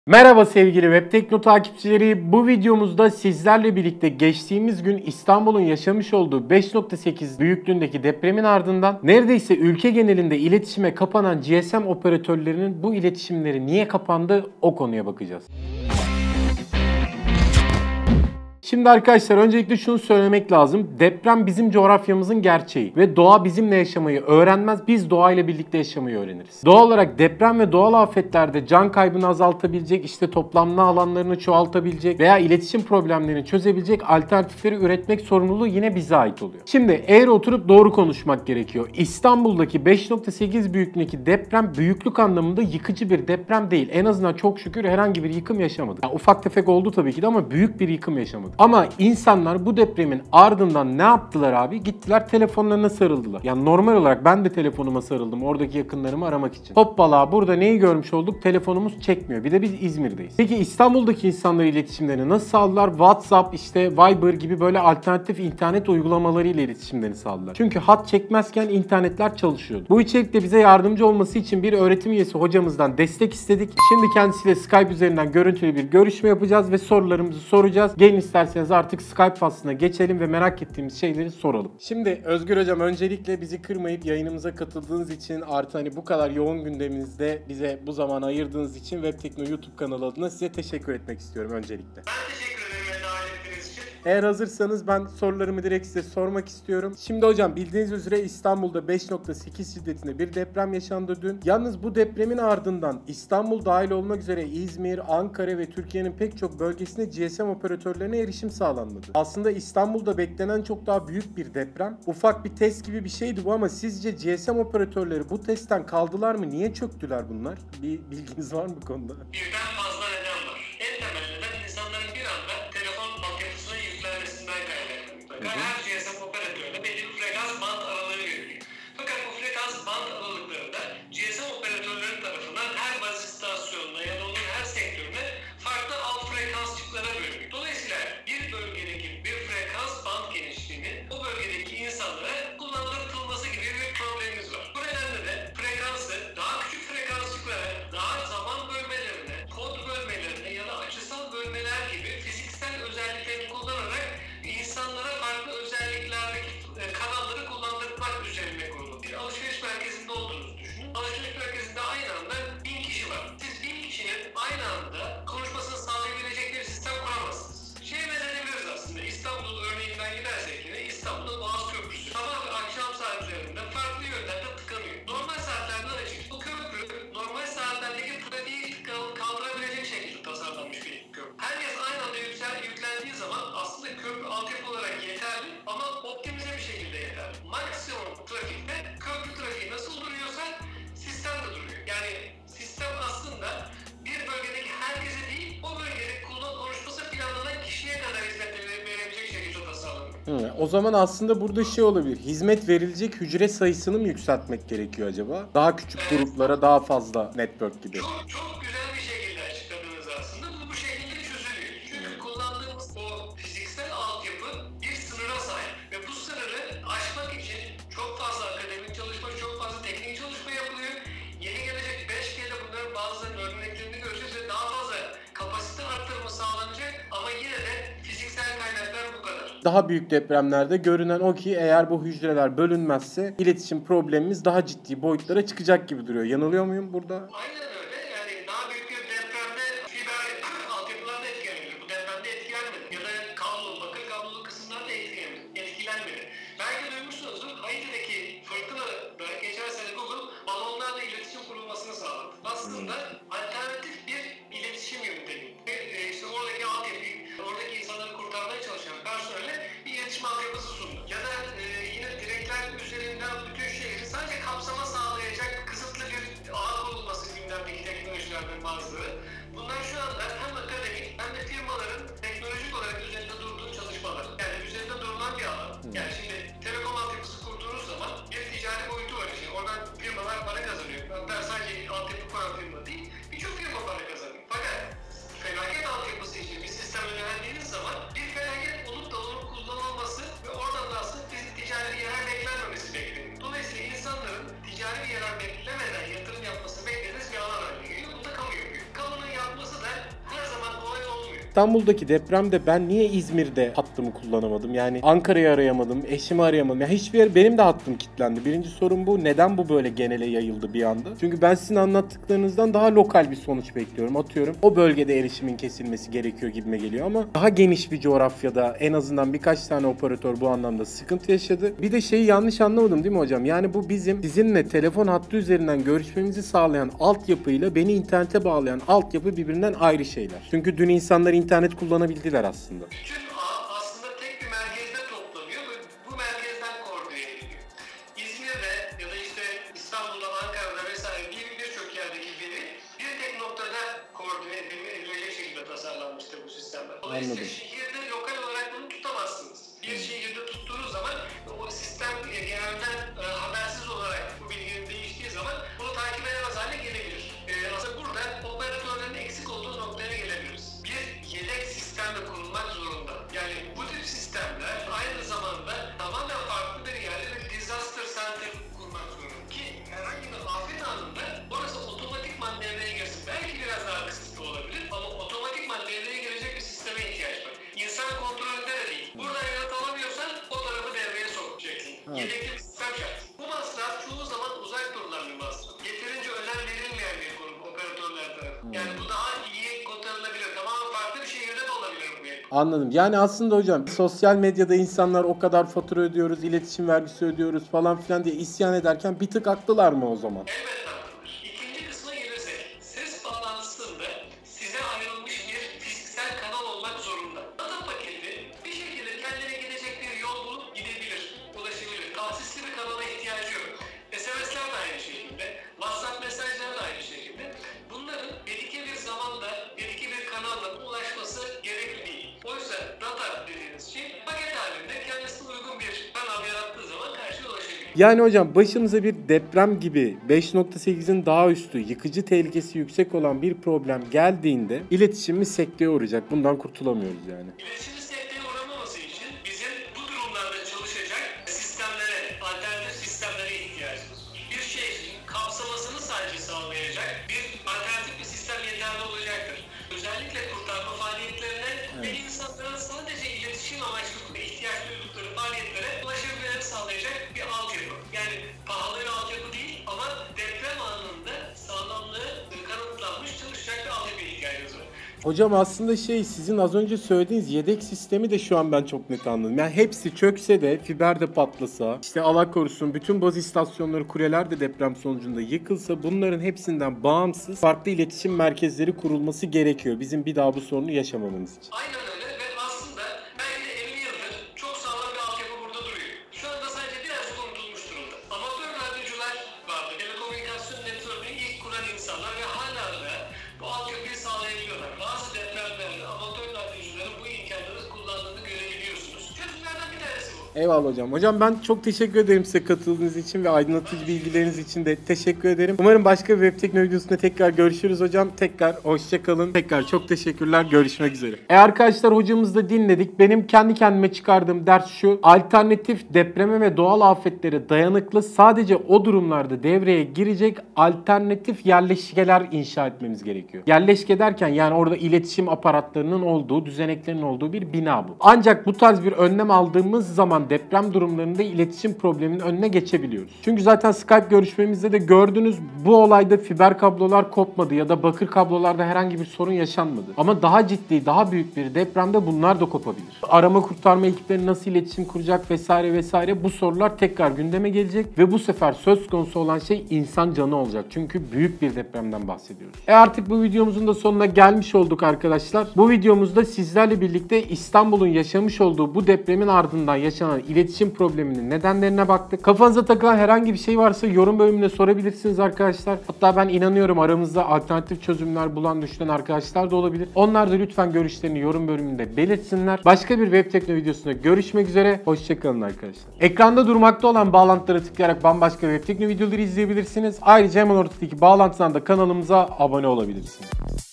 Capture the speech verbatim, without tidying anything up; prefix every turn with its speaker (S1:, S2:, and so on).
S1: Merhaba sevgili Webtekno takipçileri. Bu videomuzda sizlerle birlikte geçtiğimiz gün İstanbul'un yaşamış olduğu beş nokta sekiz büyüklüğündeki depremin ardından neredeyse ülke genelinde iletişime kapanan G S M operatörlerinin bu iletişimleri niye kapandı o konuya bakacağız. Şimdi arkadaşlar öncelikle şunu söylemek lazım. Deprem bizim coğrafyamızın gerçeği ve doğa bizimle yaşamayı öğrenmez. Biz doğayla birlikte yaşamayı öğreniriz. Doğal olarak deprem ve doğal afetlerde can kaybını azaltabilecek, işte toplanma alanlarını çoğaltabilecek veya iletişim problemlerini çözebilecek alternatifleri üretmek sorumluluğu yine bize ait oluyor. Şimdi eğer oturup doğru konuşmak gerekiyor. İstanbul'daki beş nokta sekiz büyüklüğündeki deprem büyüklük anlamında yıkıcı bir deprem değil. En azından çok şükür herhangi bir yıkım yaşamadık. Yani ufak tefek oldu tabii ki de ama büyük bir yıkım yaşamadık. Ama insanlar bu depremin ardından ne yaptılar abi? Gittiler telefonlarına sarıldılar. Yani normal olarak ben de telefonuma sarıldım oradaki yakınlarımı aramak için. Hoppala burada neyi görmüş olduk? Telefonumuz çekmiyor. Bir de biz İzmir'deyiz. Peki İstanbul'daki insanlar iletişimlerini nasıl sağladılar? WhatsApp, işte Viber gibi böyle alternatif internet uygulamalarıyla iletişimlerini sağladılar. Çünkü hat çekmezken internetler çalışıyordu. Bu içerikte bize yardımcı olması için bir öğretim üyesi hocamızdan destek istedik. Şimdi kendisiyle Skype üzerinden görüntülü bir görüşme yapacağız ve sorularımızı soracağız. Gelin isterseniz artık Skype faslına geçelim ve merak ettiğimiz şeyleri soralım. Şimdi Özgür Hocam öncelikle bizi kırmayıp yayınımıza katıldığınız için artı hani bu kadar yoğun gündeminizde bize bu zaman ayırdığınız için Webtekno YouTube kanalı adına size teşekkür etmek istiyorum öncelikle.
S2: Ben teşekkür ederim beni davet ettiğiniz için.
S1: Eğer hazırsanız ben sorularımı direkt size sormak istiyorum. Şimdi hocam bildiğiniz üzere İstanbul'da beş nokta sekiz şiddetinde bir deprem yaşandı dün. Yalnız bu depremin ardından İstanbul dahil olmak üzere İzmir, Ankara ve Türkiye'nin pek çok bölgesinde G S M operatörlerine erişim sağlanmadı. Aslında İstanbul'da beklenen çok daha büyük bir deprem. Ufak bir test gibi bir şeydi bu ama sizce G S M operatörleri bu testten kaldılar mı? Niye çöktüler bunlar? Bir bilginiz var mı bu konuda?
S2: Birden fazla neden var. En temel neden insanların bir anda telefon altyapısına yüklenmesinden kaynaklanıyor. Her G S M operatörüne belli bir frekans band aralığı veriliyor. Fakat bu frekans band aralıklarında G S M operatörleri tarafından her baz istasyonuna ya da onun her sektörüne farklı alt frekansçıklara bölünüyor. Dolayısıyla bir bölgedeki bir frekans band genişliğinin o bölgedeki insanlara kullandırılması gibi bir problemimiz var. Bu nedenle de frekansı daha küçük frekansçıklara, daha zaman bölmelerine, kod bölmelerine ya da açısal bölmeler gibi fiziksel özelliklerini kullanarak insanlara farklı özelliklerdeki kanalları kullandırmak üzerine kurulu. Bir alışveriş merkezinde olduğunuzu düşünün. Alışveriş merkezinde aynı anda bin kişi var. Siz bin kişinin aynı anda konuşmasını sağlayabilecek bir sistem kuramazsınız. Şeye benzetebiliriz aslında. İstanbul örneğinden gidersek yine İstanbul'da Boğaz Köprüsü. Sabah ve akşam saatlerinde farklı yönlerde tıkanıyor. Normal saatlerde açık. Bu köprü normal saatlerdeki trafiği kaldırabilecek şekilde tasarlanmış bir köprü. Herkes aynı anda yüksel, yüklendiği zaman aslında köprü altyapı olarak yeterli ama optimize bir şekilde yeterli. Maksimum trafikte köprü trafiği nasıl duruyorsa sistem de duruyor. Yani sistem aslında bir bölgedeki herkese değil, o bölgede kullan konuşması planlanan kişiye kadar hizmet verebilecek şekilde tasarlanıyor.
S1: Hı, o zaman aslında burada şey olabilir. Hizmet verilecek hücre sayısını mı yükseltmek gerekiyor acaba? Daha küçük gruplara daha fazla network gibi.
S2: Çok çok güzel bir şekilde açıkladınız aslında. Bu bu şekilde çözülüyor. Çünkü kullandığımız o fiziksel altyapı bir sınıra sahip. Ve bu sınırı aşmak için çok fazla akademik çalışma, çok fazla teknik çalışma yapılıyor. Yeni gelecek beş G'de bunların bazılarının örneklerini göreceğiz ve daha fazla kapasite arttırımı sağlanacak ama yine de fiziksel kaynaklar bu kadar.
S1: Daha büyük depremlerde görünen o ki eğer bu hücreler bölünmezse iletişim problemimiz daha ciddi boyutlara çıkacak gibi duruyor. Yanılıyor muyum burada?
S2: Aynen öyle. Yani daha büyük bir depremde fiber altyapılar da etkilenmedi. Bu depremde etkilenmedi. Ya da kablo, bakır kablolu kısımlar da etkilenmedi. etkilenmedi. Belki duymuşsunuzdur. Haiti'deki fırtınada geçen sene Google balonlarla iletişim kurulmasını sağladı. Aslında alternatif bir iletişim yöntemi. Ve işte oradaki altyapıyı, oradaki insanları kurtarmaya çalışan personele bir iletişim altyapısı sundu. Ya da e, yine direkler üzerinden bütün şehri sadece kapsama sağlayacak kısıtlı bir ağ kurulması
S1: İstanbul'daki depremde ben niye İzmir'de hattımı kullanamadım? Yani Ankara'yı arayamadım, eşimi arayamadım. Yani hiçbir yer, benim de hattım kilitlendi. Birinci sorun bu. Neden bu böyle genele yayıldı bir anda? Çünkü ben sizin anlattıklarınızdan daha lokal bir sonuç bekliyorum. Atıyorum o bölgede erişimin kesilmesi gerekiyor gibime geliyor ama daha geniş bir coğrafyada en azından birkaç tane operatör bu anlamda sıkıntı yaşadı. Bir de şeyi yanlış anlamadım değil mi hocam? Yani bu bizim sizinle telefon hattı üzerinden görüşmemizi sağlayan altyapıyla beni internete bağlayan altyapı birbirinden ayrı şeyler. Çünkü dün insanlar internet kullanabildiler aslında.
S2: Bütün ağ aslında tek bir merkezde toplanıyor ve bu merkezden koordine ediliyor. İzmir'de ya da işte İstanbul'da, Ankara'da vesaire bir birçok yerdeki veri bir tek noktada koordine edilecek şekilde tasarlanmıştır bu sistemler. Dolayısıyla şehirde lokal olarak bunu tutamazsınız. Bir şehirde tuttuğunuz zaman o sistem genelden e, habersiz olarak bu bilginin değiştiği zaman bunu takip edemez hale gelebilir. E, aslında burada operatörlerin eksik olduğu noktaya gelebiliriz. Bir yedek sistem de kurulmak zorunda. Yani bu tip sistemler aynı zamanda tamamen farklı bir yerde bir disaster center kurmak zorunda. Ki herhangi bir afet anında orası otomatikman devreye girsin. Belki biraz daha kısıtlı olabilir ama otomatikman devreye girecek bir sisteme ihtiyaç var. İnsan kontrolünde de değil. Buradan yanıt alamıyorsan o tarafı devreye sokacaksın. Evet. Yedekli bir sistem şart. Bu masraf çoğu zaman uzak durulan bir masraf. Yeterince önem verilmeyen bir konu operatörler tarafından. Yani bu daha iyi kotarılabilir. Tamamen farklı bir şehirde de olabilir bu.
S1: Anladım. Yani aslında hocam sosyal medyada insanlar o kadar fatura ödüyoruz, iletişim vergisi ödüyoruz falan filan diye isyan ederken bir tık haklılar mı o zaman?
S2: Elbette haklılar. İkinci kısma gelirsek, ses bağlantısında size ayrılmış bir fiziksel kanal olmak zorunda. Data paketi bir şekilde kendine gidecek bir yol bulup gidebilir, ulaşabilir. Tahsisli bir kanala ihtiyacı yok. S M S'ler de aynı şekilde, WhatsApp mesajları da aynı şekilde. Bunların belirli bir zamanda, belirli bir kanalla ulaşması gerekli değil. Oysa data dediğiniz şey paket halinde kendisine uygun bir kanal yarattığı zaman karşıya ulaşabilir.
S1: Yani hocam başımıza bir deprem gibi beş nokta sekizin daha üstü yıkıcı tehlikesi yüksek olan bir problem geldiğinde iletişimimiz sekteye uğrayacak. Bundan kurtulamıyoruz yani.
S2: İletişimin sekteye uğramaması için bizim bu durumlarda çalışacak sistemlere, alternatif sistemlere ihtiyacımız var. Bir şehrin kapsamasını sadece sağlayacak bir alternatif bir sistem yeterli olacaktır. Özellikle kurtarma faaliyetlerine evet. Ve insanların sadece iletişim amaçlı ihtiyaç duydukları faaliyetlere ulaşabilmelerini sağlayacak bir altyapı. Yani pahalı bir altyapı değil ama deprem anında sağlamlığı kanıtlanmış çalışacak bir altyapıya ihtiyacımız var.
S1: Hocam aslında şey sizin az önce söylediğiniz yedek sistemi de şu an ben çok net anladım. Yani hepsi çökse de fiber de patlasa, işte Allah korusun bütün baz istasyonları, kuleler de deprem sonucunda yıkılsa bunların hepsinden bağımsız farklı iletişim merkezleri kurulması gerekiyor. Bizim bir daha bu sorunu yaşamamamız için.
S2: Aynen öyle ve aslında belki de elli yıldır çok sağlam bir altyapı burada duruyor. Şu anda sadece birazcık unutulmuş durumda. Amatör radyocular vardı. Telekomünikasyon network'ünü ilk kuran insanlar ve hala da bu altyapıyı sağlayabiliyorlar. Bazı depremlerde amatör radyocuların bu imkanları kullandığını görebiliyorsunuz. Çözümlerden bir tanesi bu.
S1: Eyvallah hocam. Hocam ben çok teşekkür ederim size katıldığınız için ve aydınlatıcı bilgileriniz için de teşekkür ederim. Umarım başka bir web tekno videosunda tekrar görüşürüz hocam. Tekrar hoşça kalın. Tekrar çok teşekkürler. Görüşmek üzere. E arkadaşlar hocamızı da dinledik. Benim kendi kendime çıkardığım ders şu. Alternatif depreme ve doğal afetlere dayanıklı sadece o durumlarda devreye girecek alternatif yerleşkeler inşa etmemiz gerekiyor. Yerleşke derken yani orada iletişim aparatlarının olduğu, düzeneklerin olduğu bir bina bu. Ancak bu tarz bir önlem aldığımız zaman deprem durumlarında iletişim probleminin önüne geçebiliyoruz. Çünkü zaten Skype görüşmemizde de gördünüz bu olayda fiber kablolar kopmadı ya da bakır kablolarda herhangi bir sorun yaşanmadı. Ama daha ciddi, daha büyük bir depremde bunlar da kopabilir. Arama kurtarma ekipleri nasıl iletişim kuracak vesaire vesaire bu sorular tekrar gündeme gelecek ve bu sefer söz konusu olan şey insan canı olacak. Çünkü büyük bir depremden bahsediyoruz. E artık bu videomuzun da sonuna gelmiş olduk arkadaşlar. Bu videomuzda sizlerle birlikte İstanbul'un yaşamış olduğu bu depremin ardından yaşanan iletişim probleminin nedenlerine baktık. Kafanıza takılan herhangi bir şey varsa yorum bölümüne sorabilirsiniz arkadaşlar. Hatta ben inanıyorum aramızda alternatif çözümler bulan düşünen arkadaşlar da olabilir. Onlar da lütfen görüşlerini yorum bölümünde belirtsinler. Başka bir web tekno videosunda görüşmek üzere. Hoşçakalın arkadaşlar. Ekranda durmakta olan bağlantılara tıklayarak bambaşka web tekno videoları izleyebilirsiniz. Ayrıca hemen ortadaki bağlantıdan da kanalımıza abone olabilirsiniz.